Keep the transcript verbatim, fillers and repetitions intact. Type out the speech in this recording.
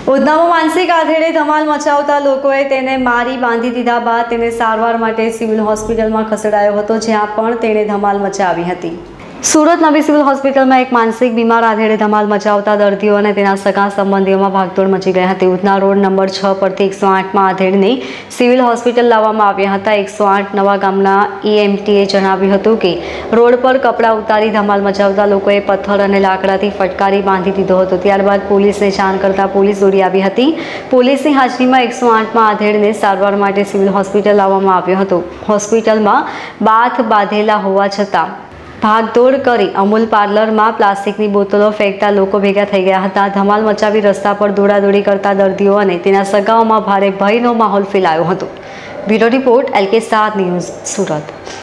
ઉધનામાં માનસિક આધેડે ધમાલ મચાવતા લોકોએ તેને મારી બાંધી દીધા બાદ તેને સારવાર માટે સિવિલ હોસ્પિટલમાં ખસેડાયો હતો, જ્યાં પણ તેણે ધમાલ મચાવી હતી। સુરત નવી સિવિલ હોસ્પિટલમાં એક માનસિક બીમાર આધેડે ધમાલ મચાવતા દર્દીઓ અને તેના સગા સંબંધીઓમાં ભાગદોડ મચી ગઈ હતી। ઉધના રોડ નંબર છ પરથી એકસો આઠમાં આધેડને સિવિલ હોસ્પિટલ લાવવામાં આવ્યા હતા। એકસો આઠ નવા ગામના ઈએમટીએ જણાવ્યું હતું કે રોડ પર કપડાં ઉતારી ધમાલ મચાવતા લોકોએ પથ્થર અને લાકડાથી ફટકારી બાંધી દીધો હતો। ત્યારબાદ પોલીસને જાણ કરતા પોલીસ દોડી આવી હતી। પોલીસની હાજરીમાં એકસો આઠમાં આધેડને સારવાર માટે સિવિલ હોસ્પિટલ લાવવામાં આવ્યો હતો। હોસ્પિટલમાં બાથ બાંધેલા હોવા છતાં ભાગદોડ કરી અમૂલ પાર્લરમાં પ્લાસ્ટિકની બોટલો ફેંકતા લોકો ભેગા થઈ ગયા હતા। ધમાલ મચાવી રસ્તા પર દોડાદોડી કરતા દર્દીઓ અને તેના સગાઓમાં ભારે ભયનો માહોલ ફેલાયો હતો। Bureau report LK star news, Surat.